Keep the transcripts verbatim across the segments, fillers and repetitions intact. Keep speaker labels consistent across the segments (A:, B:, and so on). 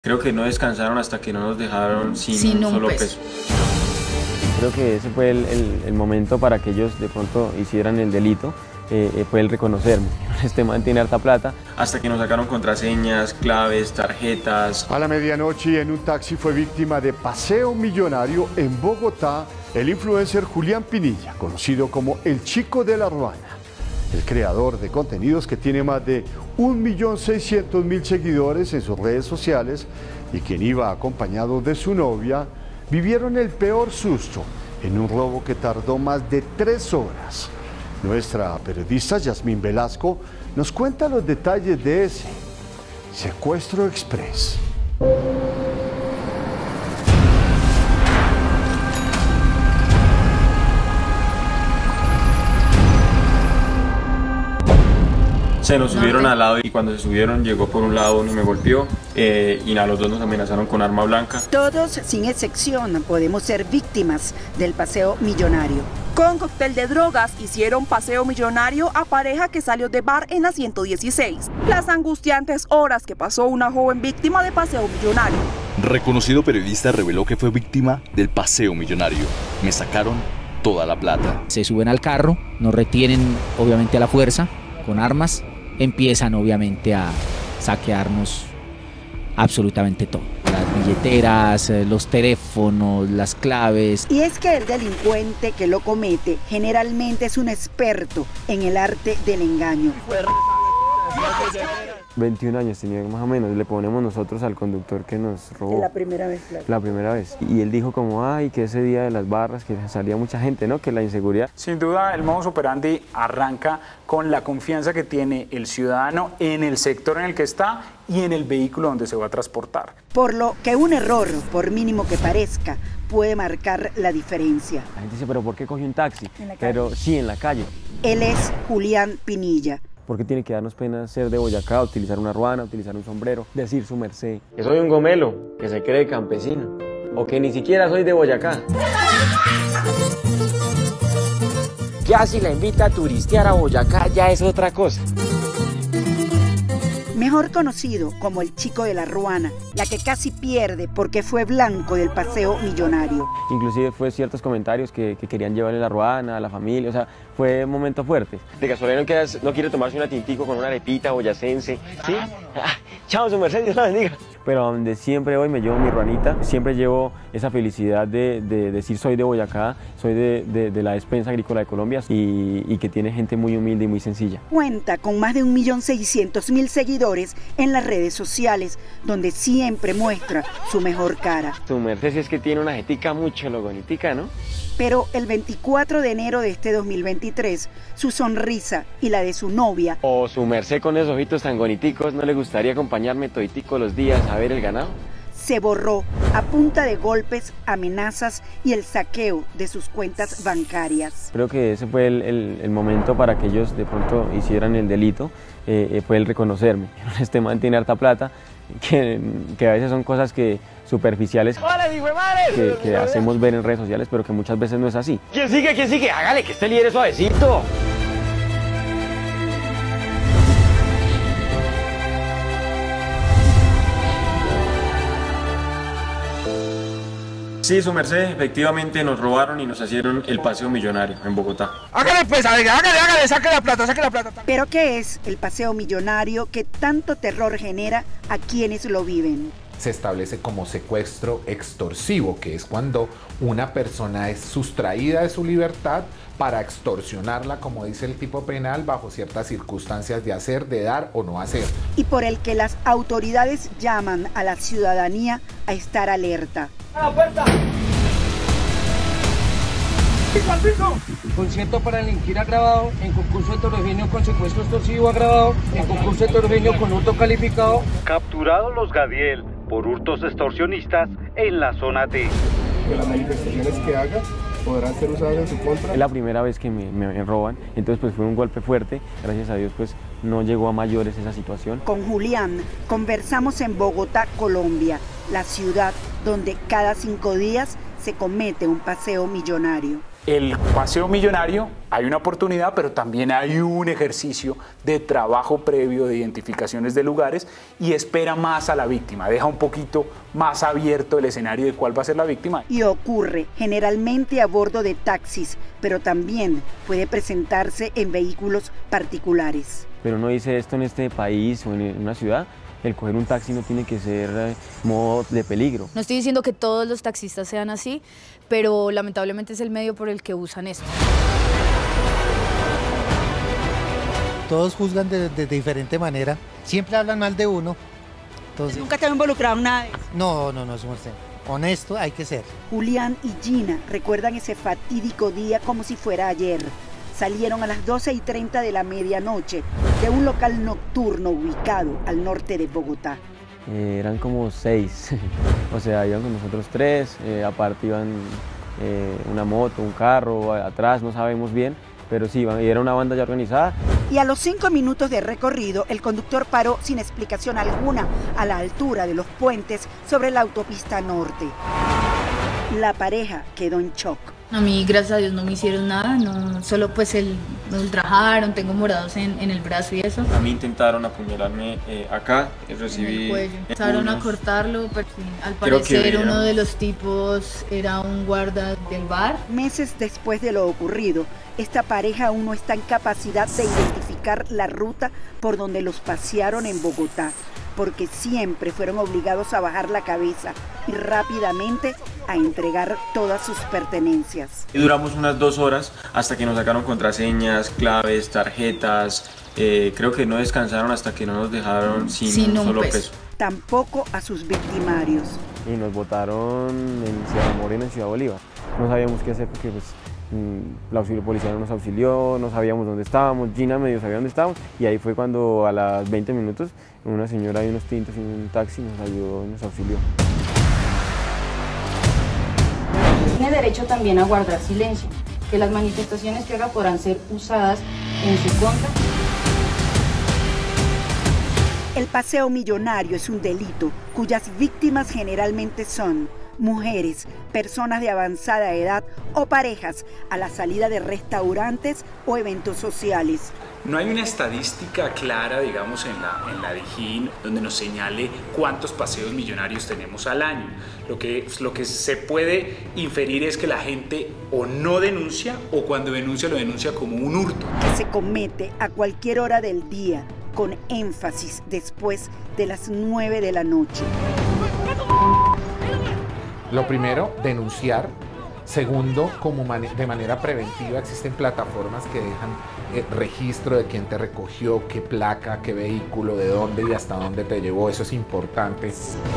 A: Creo que no descansaron hasta que no nos dejaron sin,
B: sin
A: un
B: un
A: solo
B: peso.
A: peso.
C: Creo que ese fue el, el, el momento para que ellos de pronto hicieran el delito, eh, fue el reconocerme. Este man tiene harta plata.
A: Hasta que nos sacaron contraseñas, claves, tarjetas.
D: A la medianoche, en un taxi fue víctima de paseo millonario en Bogotá el influencer Julián Pinilla, conocido como el Chico de la Ruana. El creador de contenidos que tiene más de un millón seiscientos mil seguidores en sus redes sociales y quien iba acompañado de su novia, vivieron el peor susto en un robo que tardó más de tres horas. Nuestra periodista Yasmín Velasco nos cuenta los detalles de ese secuestro express.
A: Se nos subieron al lado y cuando se subieron llegó por un lado uno y me golpeó eh, y a los dos nos amenazaron con arma blanca.
E: Todos, sin excepción, podemos ser víctimas del paseo millonario.
F: Con cóctel de drogas hicieron paseo millonario a pareja que salió de bar en la ciento dieciséis. Las angustiantes horas que pasó una joven víctima de paseo millonario.
G: Reconocido periodista reveló que fue víctima del paseo millonario. Me sacaron toda la plata.
H: Se suben al carro, nos retienen obviamente a la fuerza, con armas, empiezan obviamente a saquearnos absolutamente todo. Las billeteras, los teléfonos, las claves.
E: Y es que el delincuente que lo comete generalmente es un experto en el arte del engaño.
C: veintiún años tenía más o menos, le ponemos nosotros al conductor que nos robó.
E: La primera vez, claro.
C: La primera vez. Y él dijo como, ay, que ese día de las barras, que salía mucha gente, ¿no? Que la inseguridad.
I: Sin duda, el modus operandi arranca con la confianza que tiene el ciudadano en el sector en el que está y en el vehículo donde se va a transportar.
E: Por lo que un error, por mínimo que parezca, puede marcar la diferencia.
C: La gente dice, pero ¿por qué cogió un taxi? Pero sí, en la calle.
E: Él es Julián Pinilla.
C: ¿Por qué tiene que darnos pena ser de Boyacá, utilizar una ruana, utilizar un sombrero, decir su merced? Que soy un gomelo, que se cree campesino, o que ni siquiera soy de Boyacá.
J: Ya si la invita a turistear a Boyacá ya es otra cosa.
E: Mejor conocido como el Chico de la Ruana, la que casi pierde porque fue blanco del paseo millonario.
C: Inclusive fue ciertos comentarios que, que querían llevarle la ruana a la familia, o sea, fue un momento fuerte.
K: De casualidad no, quedas, no quiere tomarse una tintico con una arepita boyacense, ¿sí? Ah, chao, su merced, Dios la bendiga.
C: Pero donde siempre voy me llevo mi ruanita, siempre llevo esa felicidad de, de decir soy de Boyacá, soy de, de, de la despensa agrícola de Colombia y, y que tiene gente muy humilde y muy sencilla.
E: Cuenta con más de un millón seiscientos mil seguidores en las redes sociales, donde siempre muestra su mejor cara.
K: Su merced si es que tiene una jetica mucho logonitica, ¿no?
E: Pero el veinticuatro de enero de este dos mil veintitrés, su sonrisa y la de su novia.
K: O su merced con esos ojitos tan boniticos, ¿no le gustaría acompañarme toditico los días a ver el ganado?
E: Se borró a punta de golpes, amenazas y el saqueo de sus cuentas bancarias.
C: Creo que ese fue el, el, el momento para que ellos de pronto hicieran el delito, eh, fue el reconocerme. Este man tiene harta plata, que, que a veces son cosas que superficiales que, que hacemos ver en redes sociales, pero que muchas veces no es así.
K: ¿Quién sigue? ¿Quién sigue? Hágale, que este líder es suavecito.
A: Sí, su merced, efectivamente nos robaron y nos hicieron el paseo millonario en Bogotá.
J: Hágale pues, hágale, hágale, saque la plata, saque la plata.
E: ¿Pero qué es el paseo millonario que tanto terror genera a quienes lo viven?
L: Se establece como secuestro extorsivo, que es cuando una persona es sustraída de su libertad para extorsionarla, como dice el tipo penal, bajo ciertas circunstancias de hacer, de dar o no hacer.
E: Y por el que las autoridades llaman a la ciudadanía a estar alerta.
J: ¡A la puerta! ¡Piso al piso! Concierto para delinquir agravado, en concurso heterogéneo con secuestro extorsivo agravado, en concurso heterogéneo con hurto calificado.
M: Capturados los Gadiel por hurtos extorsionistas en la zona D.
N: Que las manifestaciones que haga podrán ser usadas en su contra.
C: Es la primera vez que me, me roban, entonces pues fue un golpe fuerte, gracias a Dios pues no llegó a mayores esa situación.
E: Con Julián conversamos en Bogotá, Colombia, la ciudad donde cada cinco días se comete un paseo millonario.
I: El paseo millonario, hay una oportunidad, pero también hay un ejercicio de trabajo previo, de identificaciones de lugares, y espera más a la víctima, deja un poquito más abierto el escenario de cuál va a ser la víctima.
E: Y ocurre generalmente a bordo de taxis, pero también puede presentarse en vehículos particulares.
C: Pero uno dice esto en este país o en una ciudad, el coger un taxi no tiene que ser eh, modo de peligro.
B: No estoy diciendo que todos los taxistas sean así, pero lamentablemente es el medio por el que usan esto.
O: Todos juzgan de, de, de diferente manera, siempre hablan mal de uno. Entonces,
E: ¿Nunca te han involucrado en nada de eso?
O: No, no, no, su merced. Honesto hay que ser.
E: Julián y Gina recuerdan ese fatídico día como si fuera ayer. Salieron a las doce y treinta de la medianoche de un local nocturno ubicado al norte de Bogotá.
C: Eh, eran como seis, o sea, iban con nosotros tres, eh, aparte iban eh, una moto, un carro, atrás, no sabemos bien, pero sí, iban, y era una banda ya organizada.
E: Y a los cinco minutos de recorrido, el conductor paró sin explicación alguna a la altura de los puentes sobre la autopista norte. La pareja quedó en shock.
B: A mí, gracias a Dios, no me hicieron nada, no, solo pues el, me ultrajaron, tengo morados en, en el brazo y eso.
A: A mí intentaron apuñalarme eh, acá, recibí...
B: En el cuello. Empezaron a cortarlo, pero sí, al
A: Creo
B: parecer
A: que
B: uno de los tipos era un guarda del bar.
E: Meses después de lo ocurrido, esta pareja aún no está en capacidad de identificar la ruta por donde los pasearon en Bogotá, porque siempre fueron obligados a bajar la cabeza y rápidamente a entregar todas sus pertenencias.
A: Y duramos unas dos horas hasta que nos sacaron contraseñas, claves, tarjetas. Eh, creo que no descansaron hasta que no nos dejaron sin, sin un, un solo peso. peso.
E: Tampoco a sus victimarios.
C: Y nos botaron en Sierra Morena, en Ciudad Bolívar. No sabíamos qué hacer porque pues, la auxilio policial no nos auxilió, no sabíamos dónde estábamos, Gina medio sabía dónde estábamos, y ahí fue cuando a las veinte minutos una señora y unos tintos y un taxi nos ayudó, nos auxilió.
P: Tiene derecho también a guardar silencio, que las manifestaciones que haga podrán ser usadas en su contra.
E: El paseo millonario es un delito cuyas víctimas generalmente son mujeres, personas de avanzada edad o parejas a la salida de restaurantes o eventos sociales.
I: No hay una estadística clara, digamos, en la, en la DIJÍN donde nos señale cuántos paseos millonarios tenemos al año. Lo que, lo que se puede inferir es que la gente o no denuncia o cuando denuncia lo denuncia como un hurto.
E: Que se comete a cualquier hora del día, con énfasis después de las nueve de la noche.
L: Lo primero, denunciar. Segundo, como man de manera preventiva existen plataformas que dejan eh, registro de quién te recogió, qué placa, qué vehículo, de dónde y hasta dónde te llevó. Eso es importante.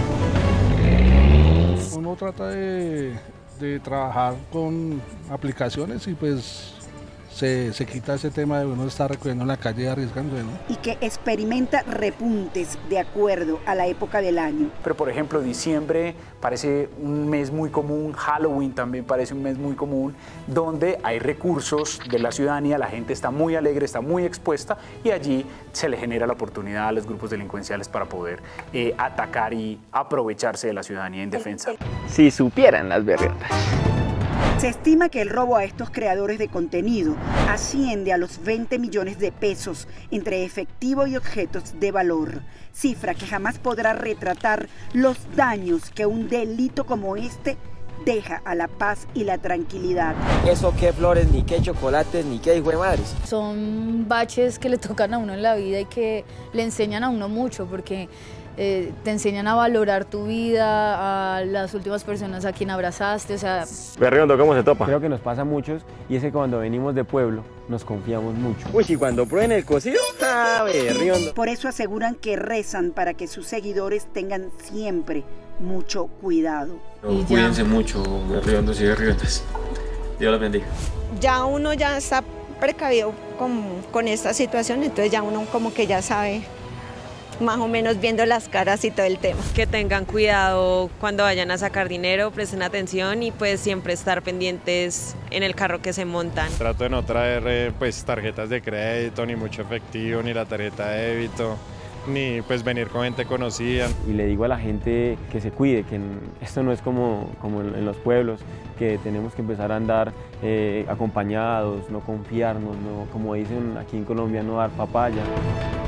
Q: Uno trata de, de trabajar con aplicaciones y pues Se, se quita ese tema de uno estar recogiendo en la calle arriesgando, ¿no?
E: Y que experimenta repuntes de acuerdo a la época del año.
I: Pero por ejemplo, diciembre parece un mes muy común, Halloween también parece un mes muy común, donde hay recursos de la ciudadanía, la gente está muy alegre, está muy expuesta y allí se le genera la oportunidad a los grupos delincuenciales para poder eh, atacar y aprovecharse de la ciudadanía indefensa.
K: Si supieran las berriotas.
E: Se estima que el robo a estos creadores de contenido asciende a los veinte millones de pesos entre efectivo y objetos de valor, cifra que jamás podrá retratar los daños que un delito como este deja a la paz y la tranquilidad.
K: Eso qué flores, ni qué chocolates, ni qué hijo de madres.
B: Son baches que le tocan a uno en la vida y que le enseñan a uno mucho, porque Eh, te enseñan a valorar tu vida, a las últimas personas a quien abrazaste, o sea...
K: Berriondo, ¿cómo se topa?
C: Creo que nos pasa a muchos y es que cuando venimos de pueblo nos confiamos mucho.
K: Uy, y cuando prueben el cocido, ¡ah, berriondo!
E: Por eso aseguran que rezan para que sus seguidores tengan siempre mucho cuidado.
A: No, cuídense mucho, berriondos y berriondas. Dios los bendiga.
R: Ya uno ya está precavido con, con esta situación, entonces ya uno como que ya sabe más o menos viendo las caras y todo el tema.
S: Que tengan cuidado cuando vayan a sacar dinero, presten atención y pues siempre estar pendientes en el carro que se montan.
T: Trato de no traer eh, pues tarjetas de crédito, ni mucho efectivo, ni la tarjeta de débito. ni pues venir con gente conocida.
C: Y le digo a la gente que se cuide, que esto no es como, como en los pueblos, que tenemos que empezar a andar eh, acompañados, no confiarnos, no, como dicen aquí en Colombia, no dar papaya.